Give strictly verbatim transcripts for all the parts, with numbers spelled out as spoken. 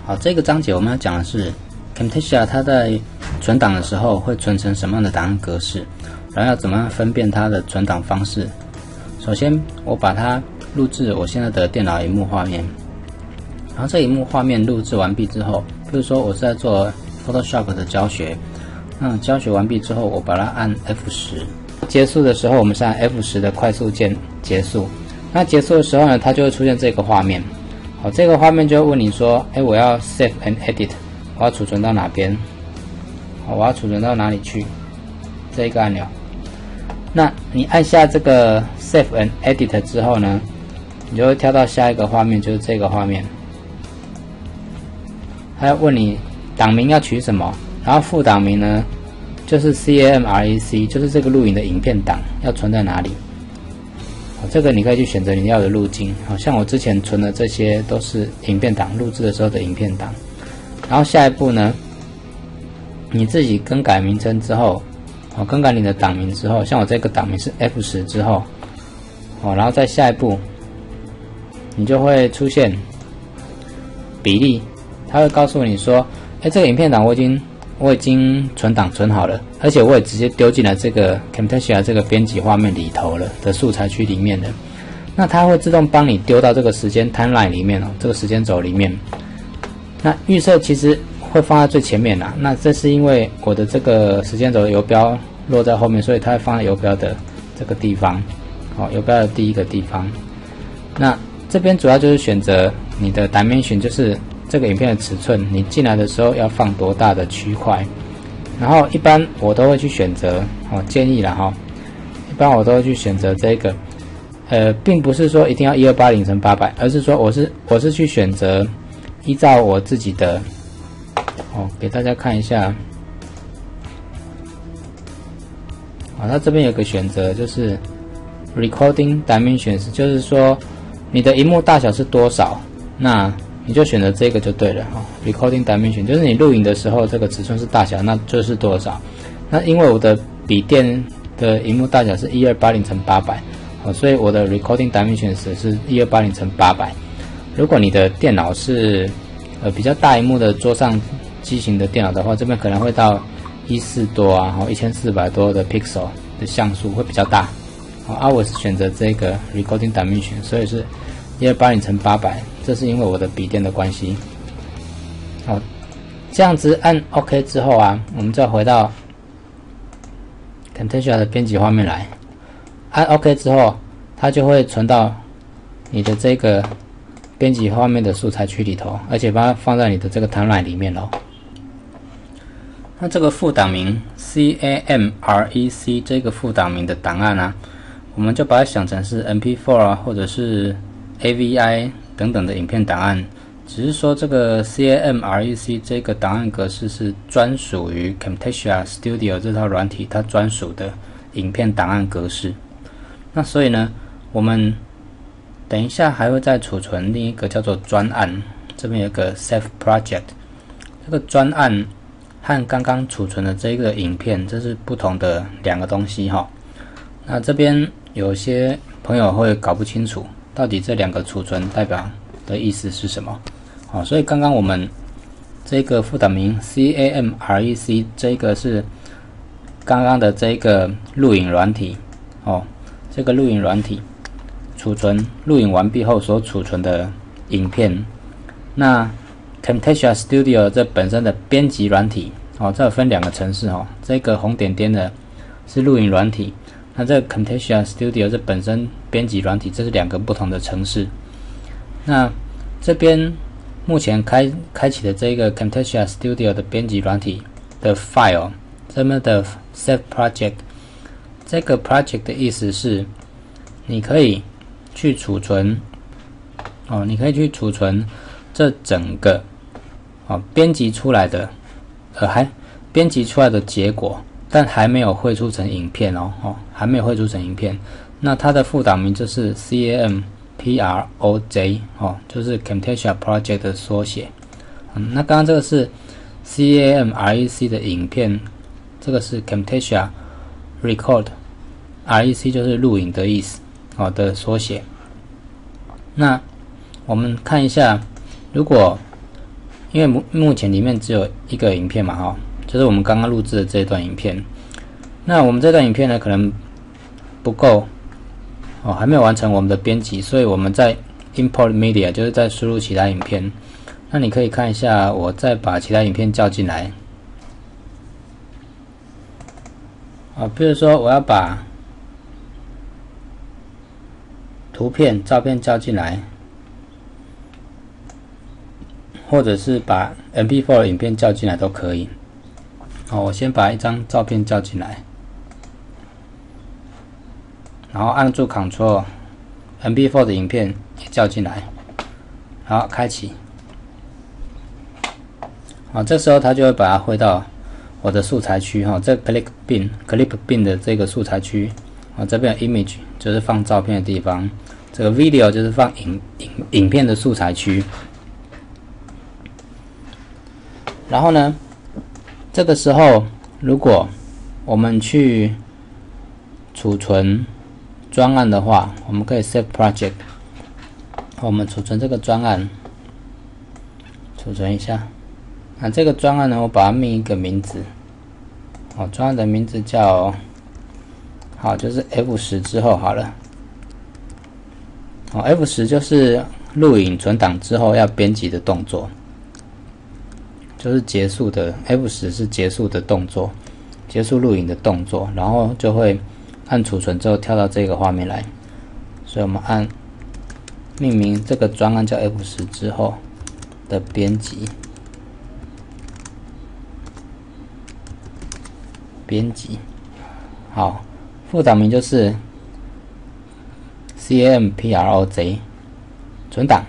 好，这个章节我们要讲的是 Camtasia 它在存档的时候会存成什么样的档案格式，然后要怎么样分辨它的存档方式。首先，我把它录制我现在的电脑萤幕画面，然后这萤幕画面录制完毕之后，比如说我是在做 Photoshop 的教学，那教学完毕之后，我把它按 F 十， 结束的时候我们是按 F 十 的快速键结束。那结束的时候呢，它就会出现这个画面。好，这个画面就会问你说，哎，我要 Save and Edit， 我要储存到哪边？好，我要储存到哪里去？这一个按钮。那你按下这个 Save and Edit 之后呢，你就会跳到下一个画面，就是这个画面。它要问你档名要取什么，然后副档名呢，就是 CAMREC， 就是这个录影的影片档要存在哪里。这个你可以去选择你要的路径，好像我之前存的这些都是影片档，录制的时候的影片档。然后下一步呢，你自己更改名称之后，哦，更改你的档名之后，像我这个档名是 F 十 之后，哦，然后再下一步，你就会出现比例，它会告诉你说，哎，这个影片档我已经我已经存档存好了，而且我也直接丢进了这个 Camtasia 这个编辑画面里头了的素材区里面的。那它会自动帮你丢到这个时间 timeline 里面哦，这个时间轴里面。那预设其实会放在最前面啦，那这是因为我的这个时间轴的游标落在后面，所以它会放在游标的这个地方，好，游标的第一个地方。那这边主要就是选择你的 dimension， 就是这个影片的尺寸，你进来的时候要放多大的区块，然后一般我都会去选择，哦，建议啦哈，一般我都会去选择这个，呃，并不是说一定要一二八零乘八百，而是说我是我是去选择依照我自己的，哦，给大家看一下，好，它这边有个选择就是 Recording Dimensions， 就是说你的萤幕大小是多少，那你就选择这个就对了哈。Recording Dimension 就是你录影的时候这个尺寸是大小，那就是多少。那因为我的笔电的萤幕大小是一二八零乘八百，哦，所以我的 Recording Dimension 是一二八零乘八百。如果你的电脑是呃比较大萤幕的桌上机型的电脑的话，这边可能会到一四多啊，哦一千四百多的 pixel 的像素会比较大。好，啊，我是选择这个 Recording Dimension， 所以是一二八零乘八百，这是因为我的笔电的关系。好，这样子按 OK 之后啊，我们再回到 Camtasia 的编辑画面来，按 OK 之后，它就会存到你的这个编辑画面的素材区里头，而且把它放在你的这个 timeline 里面咯。那这个副档名 CAMREC 这个副档名的档案啊，我们就把它想成是 M P 四 啊，或者是 A V I 等等的影片档案，只是说这个 CAMREC 这个档案格式是专属于 Camtasia Studio 这套软体它专属的影片档案格式。那所以呢，我们等一下还会再储存另一个叫做专案，这边有个 Save Project， 这个专案和刚刚储存的这个影片这是不同的两个东西哈。那这边有些朋友会搞不清楚到底这两个储存代表的意思是什么。好，所以刚刚我们这个副档名 CAMREC 这个是刚刚的这个录影软体哦，这个录影软体储存录影完毕后所储存的影片。那 Camtasia Studio 这本身的编辑软体哦，这有分两个程式哦，这个红点点的是录影软体，那这个 Camtasia Studio 这本身编辑软体，这是两个不同的程式。那这边目前开开启的这个 Camtasia Studio 的编辑软体的 file， 这边的 Save Project， 这个 project 的意思是你可以去储存哦，你可以去储存这整个哦编辑出来的呃还编辑出来的结果，但还没有绘出成影片哦，哦还没有绘出成影片。那它的副档名就是 CAMPROJ 哦，就是 Camtasia Project 的缩写。嗯，那刚刚这个是 CAMREC 的影片，这个是 Camtasia Record，REC 就是录影的意思哦的缩写。那我们看一下，如果因为目目前里面只有一个影片嘛，哈，就是我们刚刚录制的这一段影片。那我们这段影片呢，可能不够哦，还没有完成我们的编辑，所以我们在 import media 就是在输入其他影片。那你可以看一下，我再把其他影片叫进来。啊，比如说我要把图片、照片叫进来，或者是把 M P 四 的影片叫进来都可以。好，我先把一张照片叫进来，然后按住 Ctrl M P 四 的影片也叫进来，好，开启。好，这时候它就会把它汇到我的素材区哈，这 Clip Bin Clip Bin 的这个素材区啊，这边有 Image 就是放照片的地方，这个 Video 就是放影影影片的素材区。然后呢，这个时候如果我们去储存专案的话，我们可以 Save Project， 我们储存这个专案，储存一下。那这个专案呢，我把它命一个名字，好，专案的名字叫，好，就是 F 十 之后好了，好 ，F 十 就是录影存档之后要编辑的动作，就是结束的 F 十 是结束的动作，结束录影的动作，然后就会按储存之后跳到这个画面来，所以我们按命名这个专案叫 F 十 之后的编辑。编辑，好，副档名就是 C A M P R O J， 存档。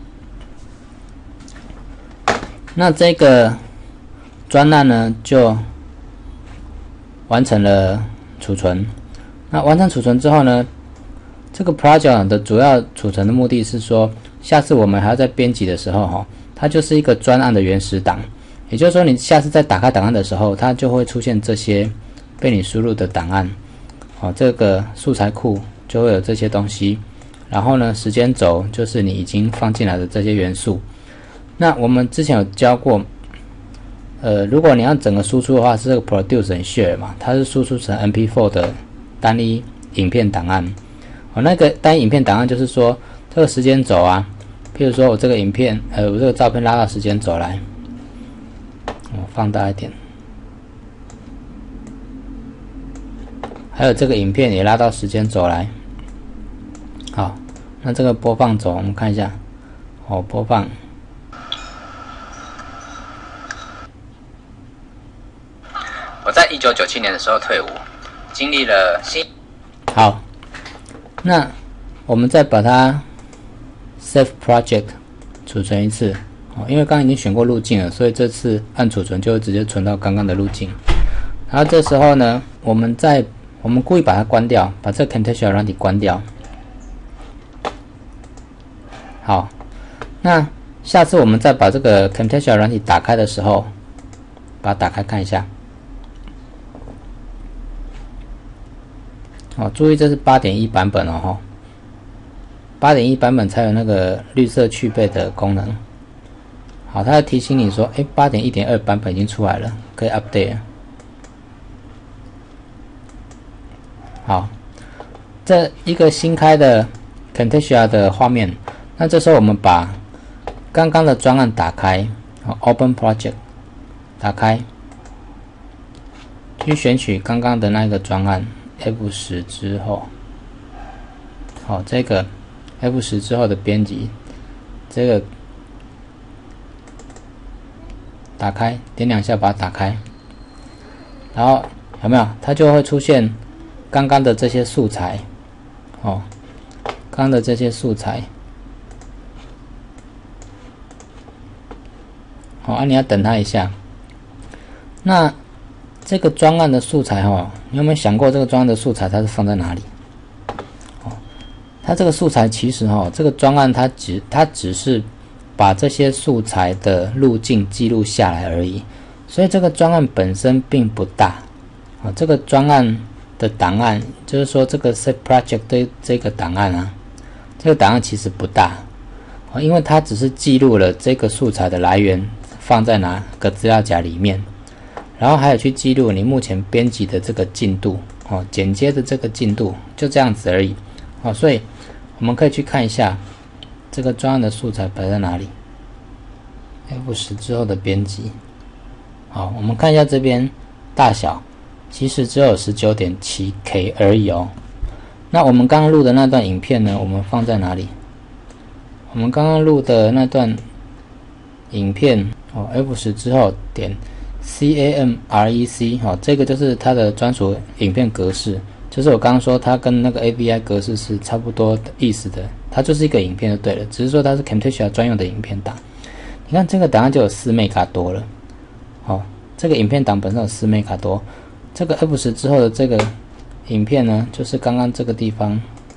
那这个专案呢，就完成了储存。那完成储存之后呢，这个 project 的主要储存的目的是说，下次我们还要在编辑的时候，哈，它就是一个专案的原始档。也就是说，你下次在打开档案的时候，它就会出现这些被你输入的档案，哦，这个素材库就会有这些东西。然后呢，时间轴就是你已经放进来的这些元素。那我们之前有教过，呃，如果你要整个输出的话，是这个 produce and share 嘛，它是输出成 M P 四 的单一影片档案。哦，那个单一影片档案就是说，这个时间轴啊，譬如说我这个影片，呃，我这个照片拉到时间轴来。我放大一点，还有这个影片也拉到时间轴来。好，那这个播放轴我们看一下，哦，播放。 我在一九九七年的时候退伍，经历了新。 好，那我们再把它 Save Project 储存一次。哦，因为刚刚已经选过路径了，所以这次按储存就会直接存到刚刚的路径。然后这时候呢，我们再我们故意把它关掉，把这个 Camtasia 软体关掉。好，那下次我们再把这个 Camtasia 软体打开的时候，把它打开看一下。哦，注意这是 八点一 版本哦，八点一 版本才有那个绿色去背的功能。好，它会提醒你说，哎 ，八点一点二 版本已经出来了，可以 update 了。好，这一个新开的 Camtasia 的画面，那这时候我们把刚刚的专案打开，好 ，Open Project， 打开，去选取刚刚的那个专案 F 十 之后，好，这个 F 十 之后的编辑，这个。打开，点两下把它打开，然后有没有？它就会出现刚刚的这些素材，哦，刚刚的这些素材，好，啊，你要等它一下。那这个专案的素材，哦，你有没有想过这个专案的素材它是放在哪里？哦，它这个素材其实，哦，这个专案它只它只是。把这些素材的路径记录下来而已，所以这个专案本身并不大啊。这个专案的档案，就是说这个 Save Project 的这个档案啊，这个档案其实不大啊，因为它只是记录了这个素材的来源放在哪个资料夹里面，然后还有去记录你目前编辑的这个进度哦，剪接的这个进度，就这样子而已哦。所以我们可以去看一下这个专案的素材摆在哪里 ，F 十 之后的编辑。好，我们看一下这边大小，其实只有 十九点七K 而已哦。那我们刚刚录的那段影片呢，我们放在哪里？我们刚刚录的那段影片哦 ，F 十 之后点 CAMREC 哦，这个就是它的专属影片格式，就是我刚刚说它跟那个 A V I 格式是差不多的意思的，它就是一个影片就对了，只是说它是 Camtasia 专用的影片档。你看这个档案就有四 mega 多了，哦，这个影片档本身有四 mega 多，这个 F 十 之后的这个影片呢，就是刚刚这个地方，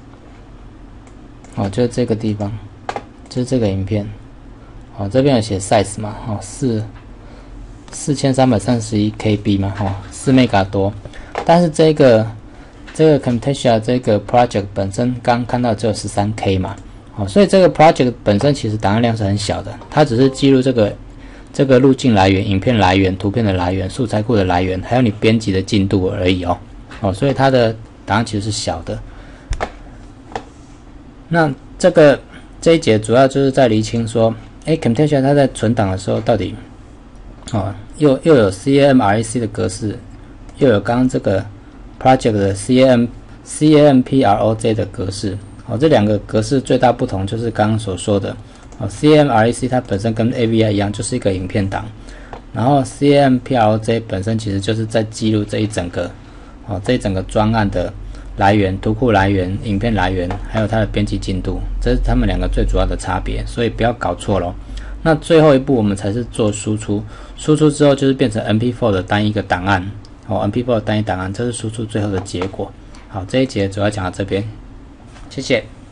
哦，就是这个地方。就是这个影片，哦，这边有写 size 嘛，哦，四四千三百三十一 K B 嘛，哦，四 mega 多，但是这个这个 Camtasia 这个 project 本身刚看到只有 十三K 嘛，哦，所以这个 project 本身其实档案量是很小的，它只是记录这个这个路径来源、影片来源、图片的来源、素材库的来源，还有你编辑的进度而已哦，哦，所以它的档案其实是小的。那这个。这一节主要就是在厘清说，哎 ，Camtasia 它在存档的时候到底，哦，又又有 CAMREC 的格式，又有刚刚这个 project 的 CAM CAMPROJ 的格式，哦，这两个格式最大不同就是刚刚所说的，哦 ，CAMREC 它本身跟 A V I 一样，就是一个影片档，然后 CAMPROJ 本身其实就是在记录这一整个，哦，这一整个专案的。来源、图库来源、影片来源，还有它的编辑进度，这是他们两个最主要的差别，所以不要搞错咯。那最后一步我们才是做输出，输出之后就是变成 M P 四 的单一个档案，哦 ，M P 四 的单一档案，这是输出最后的结果。好，这一节主要讲到这边，谢谢。